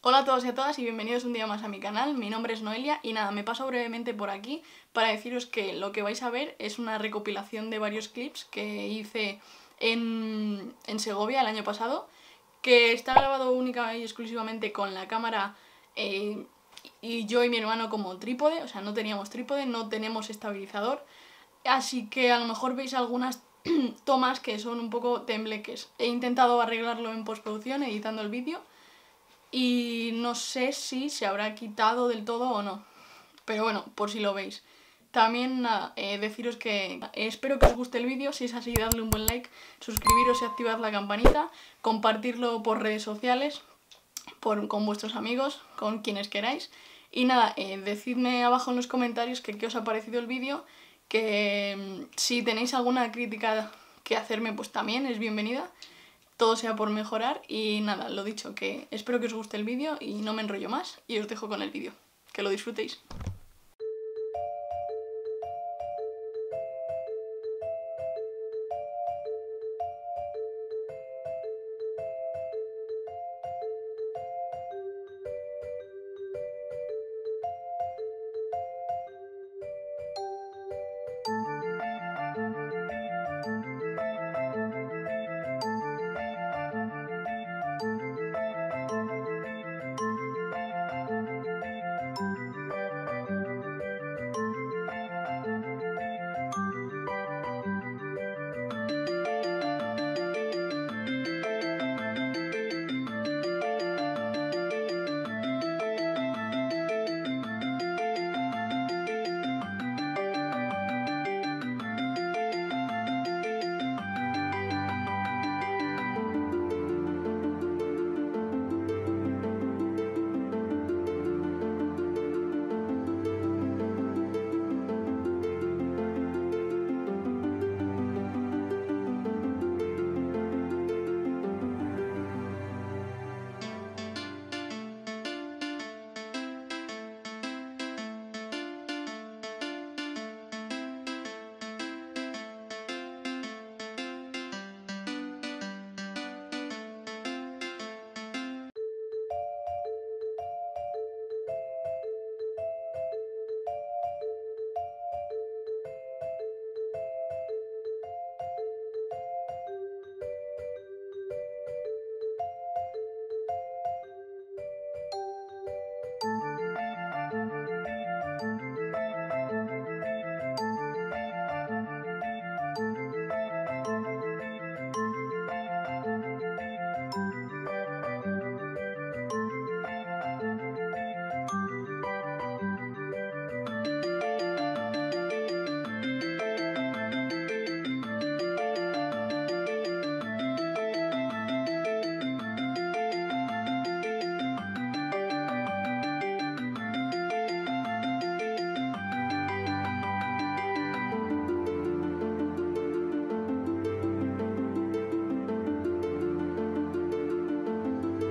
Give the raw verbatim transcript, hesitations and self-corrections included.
Hola a todos y a todas y bienvenidos un día más a mi canal. Mi nombre es Noelia y nada, me paso brevemente por aquí para deciros que lo que vais a ver es una recopilación de varios clips que hice en, en Segovia el año pasado, que está grabado única y exclusivamente con la cámara eh, y yo y mi hermano como trípode, o sea, no teníamos trípode, no tenemos estabilizador, así que a lo mejor veis algunas tomas que son un poco tembleques. He intentado arreglarlo en postproducción editando el vídeo y no sé si se habrá quitado del todo o no, pero bueno, por si lo veis. También nada, eh, deciros que eh, espero que os guste el vídeo. Si es así, dadle un buen like, suscribiros y activad la campanita, compartirlo por redes sociales, por, con vuestros amigos, con quienes queráis. Y nada, eh, decidme abajo en los comentarios que qué os ha parecido el vídeo, que eh, si tenéis alguna crítica que hacerme pues también es bienvenida. Todo sea por mejorar y nada, lo dicho, que espero que os guste el vídeo y no me enrollo más y os dejo con el vídeo. Que lo disfrutéis.